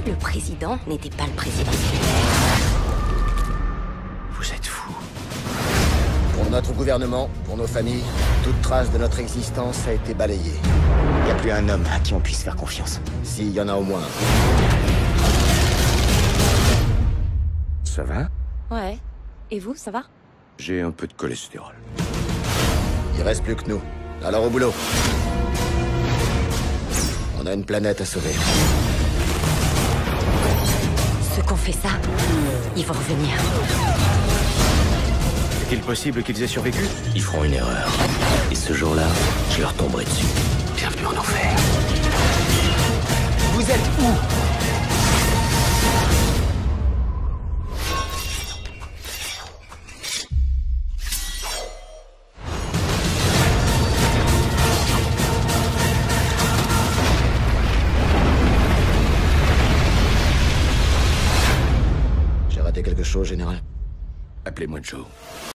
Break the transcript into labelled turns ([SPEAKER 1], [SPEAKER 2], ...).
[SPEAKER 1] le président n'était pas le président?
[SPEAKER 2] Vous êtes fou.
[SPEAKER 3] Pour notre gouvernement, pour nos familles, toute trace de notre existence a été balayée.
[SPEAKER 2] Il n'y a plus un homme à qui on puisse faire confiance.
[SPEAKER 3] S'il y en a au moins un.
[SPEAKER 2] Ça va?
[SPEAKER 1] Ouais. Et vous, ça va?
[SPEAKER 2] J'ai un peu de cholestérol.
[SPEAKER 3] Il reste plus que nous. Alors au boulot. On a une planète à sauver.
[SPEAKER 1] Ceux qui ont fait ça, ils vont revenir.
[SPEAKER 2] Est-il possible qu'ils aient survécu?
[SPEAKER 4] Ils feront une erreur. Et ce jour-là, je leur tomberai dessus.
[SPEAKER 2] Bienvenue en enfer.
[SPEAKER 3] Vous êtes où? J'ai raté quelque chose, général?
[SPEAKER 2] Appelez-moi Joe.